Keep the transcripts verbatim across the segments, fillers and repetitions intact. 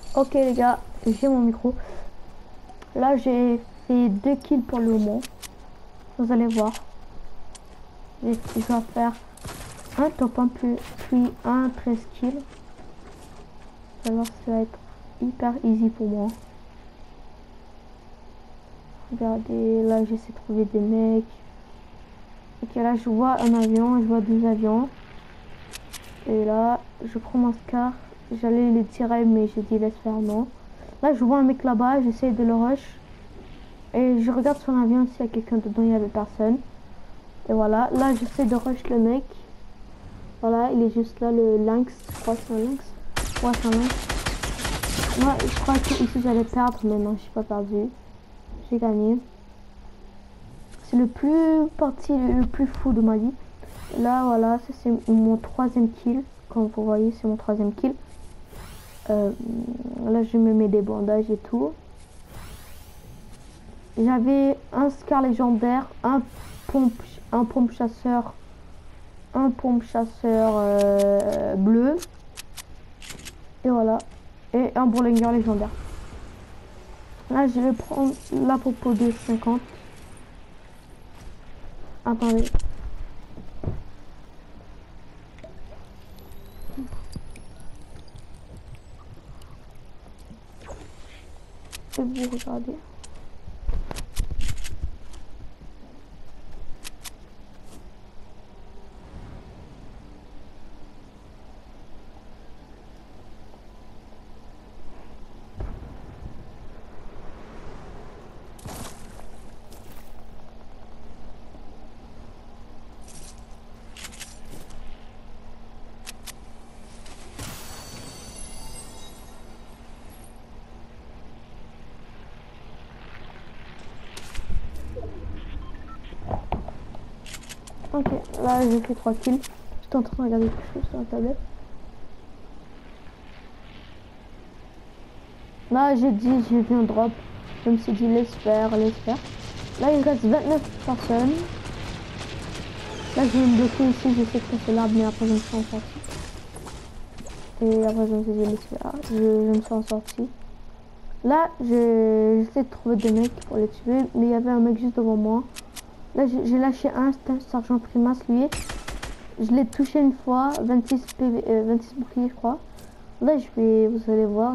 Ok les gars, j'ai mon micro. Là j'ai fait deux kills pour le moment. Vous allez voir. Je dois faire un top un plus, puis un treize kills. Alors ça va être hyper easy pour moi. Regardez, là j'essaie de trouver des mecs. Ok, là je vois un avion, je vois deux avions. Et là, je prends mon scar. J'allais les tirer, mais j'ai dit laisse faire, non. Là, je vois un mec là-bas, j'essaie de le rush. Et je regarde son avion, s'il y a quelqu'un dedans, il y avait personne. Et voilà, là, j'essaie de rush le mec. Voilà, il est juste là, le lynx. Je crois que c'est un lynx. Ouais, c'est un lynx. Moi, je crois que ici j'allais perdre, mais non, je suis pas perdu. J'ai gagné. C'est le plus parti, le plus fou de ma vie. Là, voilà, ça c'est mon troisième kill. Comme vous voyez, c'est mon troisième kill. Euh, là, je me mets des bandages et tout. J'avais un scar légendaire, un pompe, un pompe chasseur, un pompe chasseur euh, bleu. Et voilà. Et un bourlingueur légendaire. Là, je vais prendre la popo de cinquante. Attendez. Et vous regardez. Ok, là j'ai fait trois kills. J'étais en train de regarder quelque chose sur la tablette. Là j'ai dit, j'ai vu un drop. Je me suis dit laisse faire, laisse faire. Là il reste vingt-neuf personnes. Là je vais me bloquer ici, j'essaie de casser l'arbre, mais après je me suis en sortie. Et après je me suis dit laisse faire, je, je me suis en sortie. Là j'essaie de trouver des mecs pour les tuer, mais il y avait un mec juste devant moi. Là j'ai lâché un, c'était un sergent primas lui. Je l'ai touché une fois, vingt-six P V, euh, vingt-six boucliers je crois. Là je vais, vous allez voir.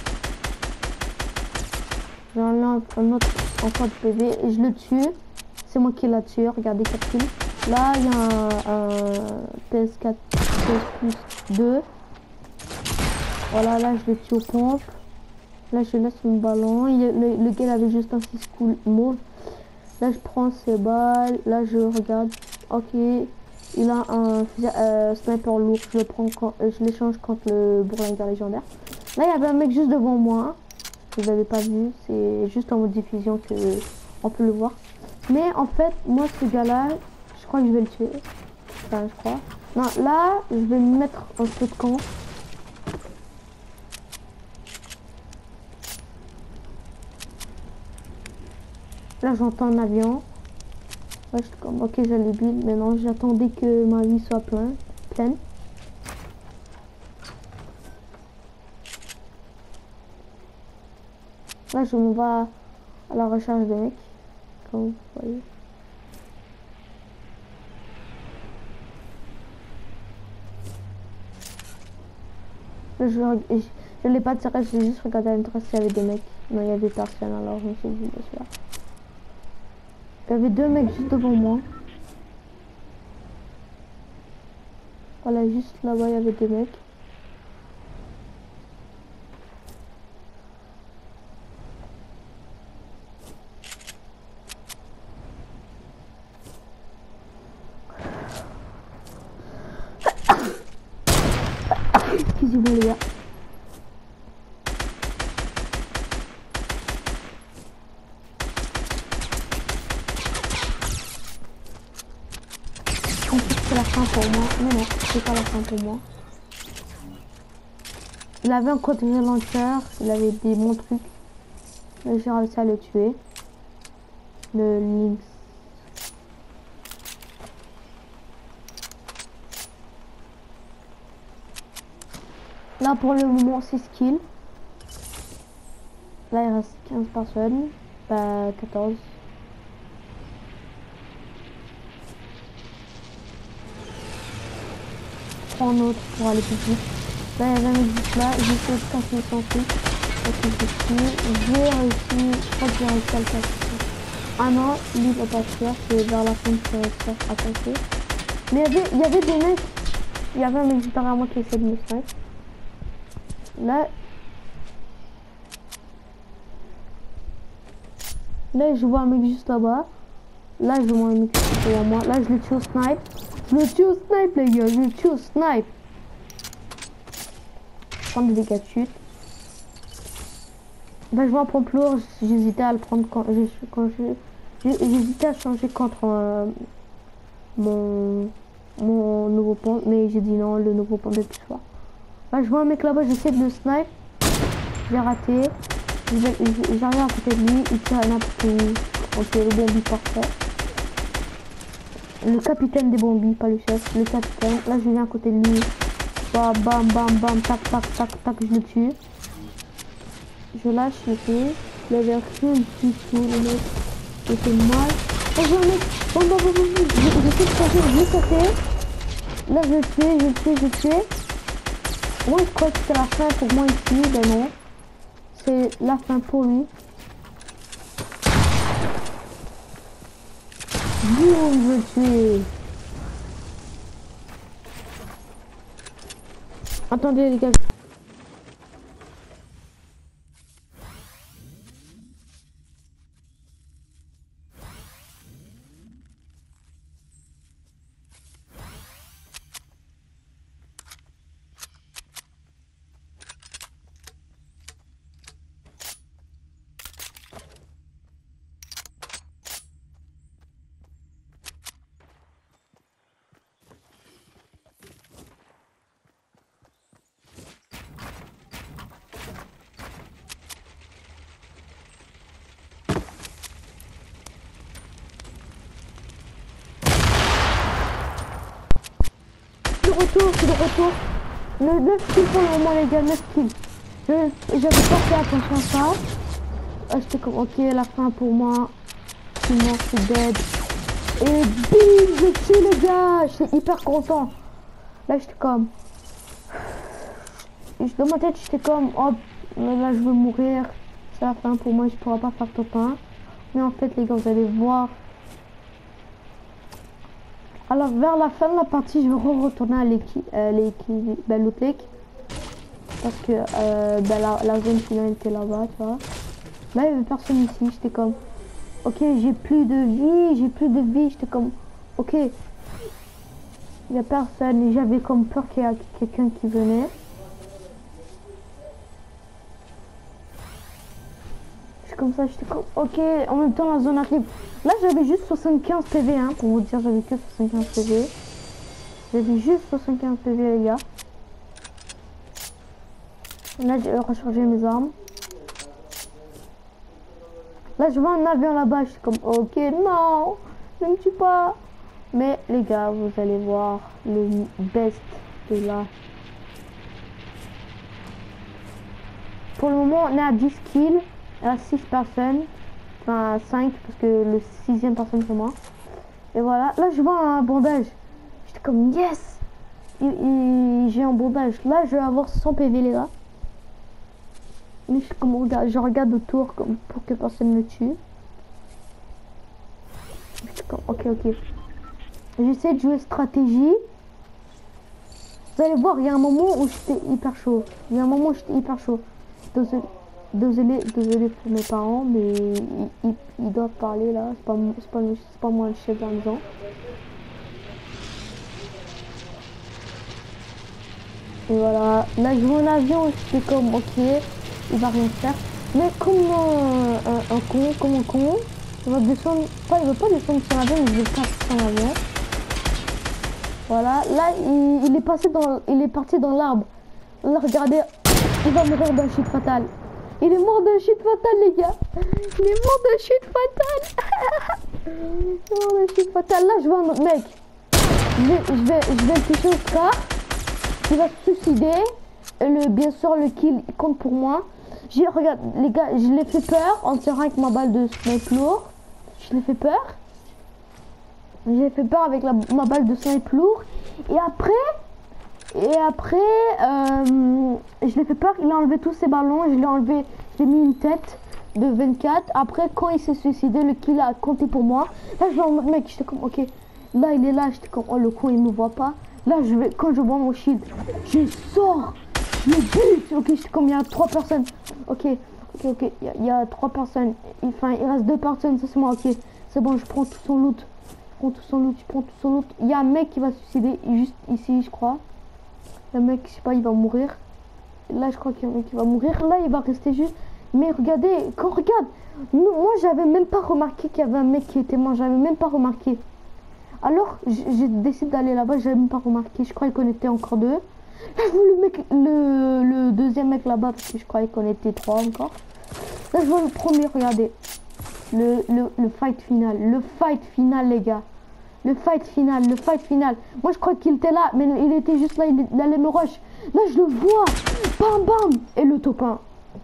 J'enlève un autre encore de P V et je le tue. C'est moi qui l'a tué, regardez quatre kills. Là il y a un, un P S quatre P S plus deux. Voilà, là je le tue au pompe. Là je laisse mon ballon. Il, le, le gars avait juste un six cool mauve. Là je prends ses balles. Là je regarde. Ok. Il a un euh, sniper lourd. Je le prends quand, euh, je l'échange contre le bourlingueur légendaire. Là il y avait un mec juste devant moi. Vous n'avez pas vu. C'est juste en mode diffusion que on peut le voir. Mais en fait, moi ce gars là, je crois que je vais le tuer. Enfin, je crois. Non, là, je vais me mettre un peu de camp. Là, j'entends un avion. Là, je suis comme, ok, j'allais build. Mais non, j'attendais que ma vie soit plein, pleine. Là, je m'en vais à la recherche des mecs. Comme vous voyez. Là, je, je, je l'ai pas tiré, j'ai juste regardé à l'intérieur s'il y avait des mecs. Non, il y avait personne, alors je me suis dit, là. Il y avait deux mecs juste devant moi. Voilà, juste là-bas, il y avait deux mecs. Excusez-moi les gars. C'est la fin pour moi. Non, non, c'est pas la fin pour moi. Il avait un côté launcher, il avait des bons trucs. Mais j'ai réussi à le tuer. Le lynx. Là pour le moment c'est skill. Là, il reste quinze personnes. Bah, quatorze. Je prends un autre pour aller plus vite. Là, il y avait un mec juste là. J'ai essayé de casser son truc. Ok, j'ai réussi. J'ai réussi. Je crois que j'ai réussi à le casser. Ah non, lui, il va pas se faire. C'est vers la fin que je vais réussir à casser. Mais il y avait, il y avait des mecs. Il y avait un mec juste derrière moi qui essayait de me sniper. Là, là, je vois un mec juste là-bas. Là, je vois un mec juste devant moi. Là, je le tue au snipe. Je le tue au snipe, les gars. Je le tue au snipe. Je prends des dégâts de chute. Bah, je vois un pompe lourd. J'hésitais à le prendre quand j'ai quand je j'hésitais à changer contre euh, mon mon nouveau pompe, mais j'ai dit non, le nouveau pompe est plus fort. Là, je vois un mec là-bas, j'essaie de le snipe. J'ai raté. J'arrive à côté de lui, il tire n'importe où. Ok, le bombi parfait. Le capitaine des bombis, pas le chef, le capitaine. Là, je viens à côté de lui. Bam, bam, bam, bam, tac, tac, tac, tac, je le tue. Je lâche le pied. Le verre rien du tout, le mec. Il fait mal. Oh, j'ai un mec. Bon, bon, bon, bon, j'essaie de changer, je l'ai cassé. Là, je le tue, je le tue, je le tue. Moi, je crois que c'est la fin pour moi ici. Ben non. C'est la fin pour lui. Boum, je le tue. Attendez, les gars. Retour, c'est le retour. Le neuf kills pour le moment, les gars, neuf kills. J'avais pas fait attention à ça. Ah, j'étais comme, ok, la fin pour moi. Je suis mort, je suis dead. Et bim, je tue les gars. J'étais hyper content. Là, j'étais comme. Dans ma tête, j'étais comme, oh, là, je veux mourir. C'est la fin pour moi, je pourrai pas faire top un. Mais en fait, les gars, vous allez voir. Alors vers la fin de la partie, je vais re-retourner à l'équipe, euh, l'équipe, ben, l'autre lake. Parce que euh, ben, la, la zone finale était là-bas, tu vois. Là, il n'y avait personne ici, j'étais comme, ok, j'ai plus de vie, j'ai plus de vie, j'étais comme, ok, il n'y a personne, et j'avais comme peur qu'il y ait quelqu'un qui venait. Comme ça, j'étais comme, ok, en même temps la zone arrive. Là, j'avais juste soixante-quinze P V, hein, pour vous dire, j'avais que soixante-quinze P V. J'avais juste soixante-quinze P V, les gars. Là, j'ai rechargé mes armes. Là, je vois un avion là-bas, je suis comme, ok, non, ne me tue pas. Mais, les gars, vous allez voir le best de là. Pour le moment, on est à dix kills. Il y a six personnes, enfin cinq parce que le sixième personne c'est moi. Et voilà, là je vois un bandage. J'étais comme yes, j'ai un bandage. Là je vais avoir cent P V les gars. Mais je, comme, regarde, je regarde autour comme pour que personne me tue. J'étais comme ok ok. J'essaie de jouer stratégie. Vous allez voir, il y a un moment où j'étais hyper chaud. Il y a un moment où j'étais hyper chaud. Désolé. Désolé, désolé pour mes parents, mais ils, ils, ils doivent parler là. C'est pas, c'est pas, c'est pas moi le chef de la maison. Et voilà. Là, je vois un avion, j'étais comme, ok, il va rien faire. Mais comme un, un, un con, comme un con, il va descendre. Pas, il veut pas descendre sur l'avion, mais il veut passer sur l'avion. Voilà. Là, il, il est passé dans, il est parti dans l'arbre. Là, regardez, il va mourir d'un chute fatale. Il est mort de chute fatale, les gars. Il est mort de chute fatale. Il est mort de chute fatale. Là, je vois un autre mec. Je vais, je vais, je vais le toucher au scar. Il va se suicider. Le, bien sûr, le kill compte pour moi. J'ai, regarde, les gars, je l'ai fait peur en tirant avec ma balle de snipe lourd. Je l'ai fait peur. J'ai fait peur avec la, ma balle de snipe lourd. Et après, et après, euh, je l'ai fait peur. Il a enlevé tous ses ballons. Je l'ai enlevé, je l'ai mis une tête de vingt-quatre. Après, quand il s'est suicidé, le kill a compté pour moi. Là, je vois en mode mec, j'étais comme, ok. Là, il est là, j'étais comme, oh, le con, il me voit pas. Là, je vais, quand je vois mon shield, je sors. Le but, ok, j'étais comme, il y a trois personnes. Ok, ok, ok, il y, y a trois personnes. Enfin, il reste deux personnes, ça c'est moi, ok. C'est bon, je prends tout son loot. Je prends tout son loot, je prends tout son loot. Il y a un mec qui va se suicider, juste ici, je crois. Le mec, je sais pas, il va mourir. Là, je crois qu'il y a un mec qui va mourir. Là, il va rester juste. Mais regardez, quand regarde, nous, moi, j'avais même pas remarqué qu'il y avait un mec qui était mort. J'avais même pas remarqué. Alors, j'ai décidé d'aller là-bas, j'avais même pas remarqué. Je croyais qu'on était encore deux. Là, je vois le mec, le, le deuxième mec là-bas, parce que je croyais qu'on était trois encore. Là, je vois le premier, regardez. Le, le, le fight final, le fight final, les gars. Le fight final, le fight final. Moi, je crois qu'il était là, mais il était juste là, il, il allait me rush. Là, je le vois. Bam, bam. Et le top un.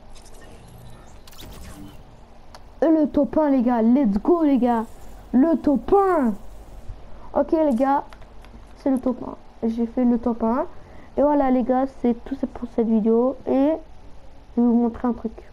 Et le top un, les gars. Let's go, les gars. Le top un. Ok, les gars. C'est le top un. J'ai fait le top un. Et voilà, les gars, c'est tout ça pour cette vidéo. Et je vais vous montrer un truc.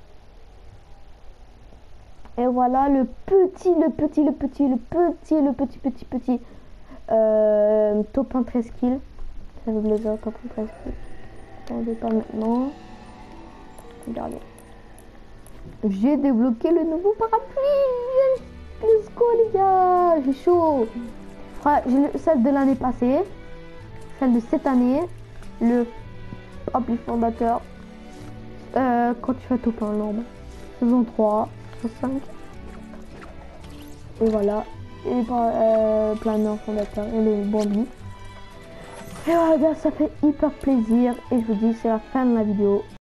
Et voilà le petit, le petit, le petit, le petit, le petit, petit, petit euh, top un treize kills. Ça veut blazer, top un treize kills. Attendez pas maintenant. Regardez. J'ai débloqué le nouveau parapluie. Let's go, les gars. J'ai chaud. J'ai celle de l'année passée. Celle de cette année. Le parapluie fondateur. Euh, quand tu fais top un norme. Saison trois. cinq et voilà, et euh, planeur fondateur et le Bambi. Et voilà, ça fait hyper plaisir et je vous dis c'est la fin de la vidéo.